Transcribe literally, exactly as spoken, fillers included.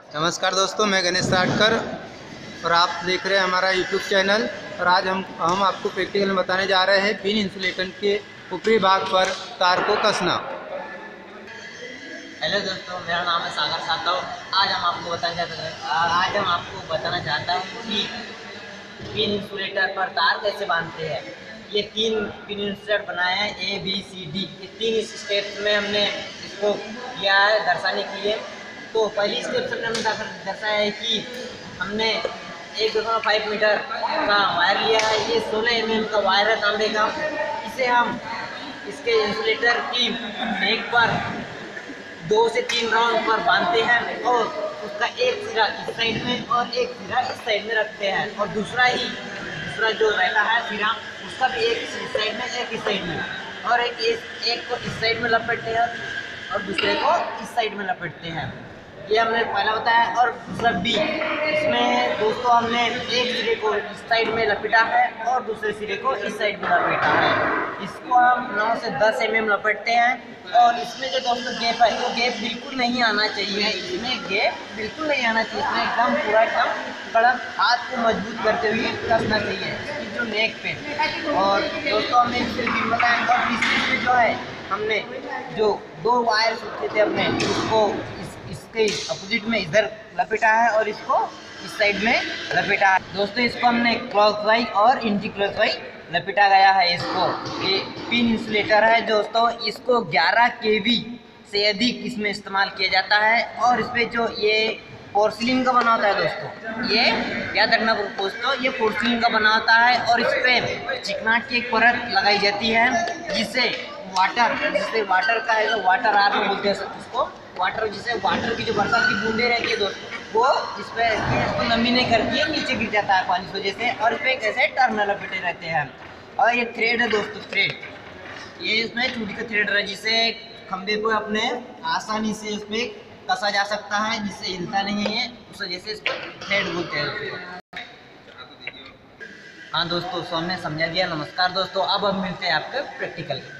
नमस्कार दोस्तों, मैं गणेश साटकर और आप देख रहे हैं हमारा यूट्यूब चैनल। और आज हम हम आपको प्रैक्टिकल में बताने जा रहे हैं पिन इंसुलेटर के ऊपरी भाग पर तार को कसना। हेलो दोस्तों, मेरा नाम है सागर सातव। आज हम आपको बताना चाहते हैं आज हम आपको बताना चाहता हूँ कि पिन इंसुलेटर पर तार कैसे बांधते हैं। ये तीन पिन इंसुलेटर बनाए हैं, ए बी सी डी। ये तीन स्टेप्स में हमने इसको किया है दर्शाने के लिए। तो पहली स्टेप से हमने दर्शाया है कि हमने एक दशमलव फाइव मीटर का वायर लिया है। ये सोलह एम एम का वायर है तांबे का। इसे हम इसके इंसुलेटर की नेक पर दो से तीन राउंड पर बांधते हैं और उसका एक सिरा इस साइड में और एक सिरा इस साइड में रखते हैं, और दूसरा ही दूसरा जो रहता है सिरा उसका भी एक इस साइड में एक इस साइड में, और एक इस एक को इस साइड में लपेटते हैं और दूसरे को इस साइड में लपेटते हैं। ये हमने पहला बताया। और दूसरा बी, इसमें दोस्तों हमने एक सिरे को इस साइड में लपेटा है और दूसरे सिरे को इस साइड में लपेटा है। इसको हम नौ से दस एम एम लपेटते हैं। और इसमें जो दोस्तों गैप है, वो गैप बिल्कुल नहीं आना चाहिए। इसमें गैप बिल्कुल नहीं आना चाहिए। इसमें एकदम पूरा एकदम कड़क हाथ को मजबूत करते हुए कसना चाहिए इसकी जो नेक पे। और दोस्तों हमने इससे भी बताया। और तीसरे में जो है हमने जो दो वायर होते थे हमने उसको इसके अपोजिट में इधर लपेटा है और इसको इस साइड में लपेटा है। दोस्तों इसको हमने क्लॉकवाइज और एंटी क्लॉकवाइज लपेटा गया है। इसको ये पिन इंसुलेटर है दोस्तों। इसको ग्यारह केवी से अधिक इसमें इस्तेमाल किया जाता है। और इस पर जो ये पोर्सिलिन का बना होता है दोस्तों, ये याद रखना दोस्तों, ये पोर्सिलिन का बना होता है। और इस पर चिकनाट की एक परत लगाई जाती है जिससे वाटर जिससे वाटर का है तो वाटर आर में बोलते हैं इसको वाटर, जिससे वाटर की जो बरसात की बूंदे रहती है दोस्तों वो इस पर इसको नमी नहीं करती है, नीचे गिर जाता है पानी की वजह से। और इस पर कैसे टर्नल लपेटे रहते हैं। और ये थ्रेड है दोस्तों, थ्रेड ये इसमें छोटी का थ्रेड है जिससे खंभे को अपने आसानी से इसमें कसा जा सकता है, जिससे हिलता नहीं है। उस वजह से इसको थ्रेड बोलते हैं। हाँ दोस्तों, सो हमने समझा दिया। नमस्कार दोस्तों, अब हम मिलते हैं आपके प्रैक्टिकल।